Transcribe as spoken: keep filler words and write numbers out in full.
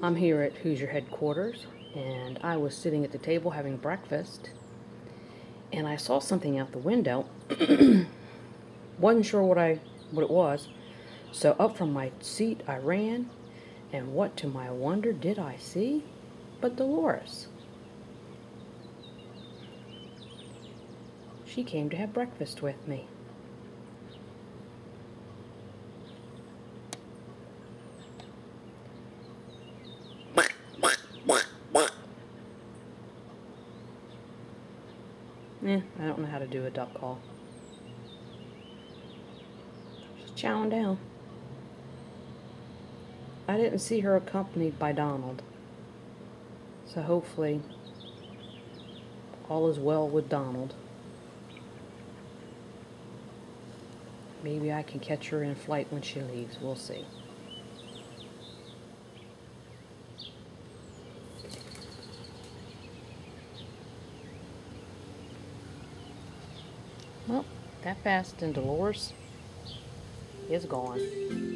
I'm here at Hoosier headquarters, and I was sitting at the table having breakfast, and I saw something out the window. Wasn't sure what I what it was, so up from my seat I ran, and what to my wonder did I see but Dolores. She came to have breakfast with me. Eh, I don't know how to do a duck call. She's chowing down. I didn't see her accompanied by Donald, so hopefully all is well with Donald. Maybe I can catch her in flight when she leaves. We'll see. Well, that fast and Dolores is gone.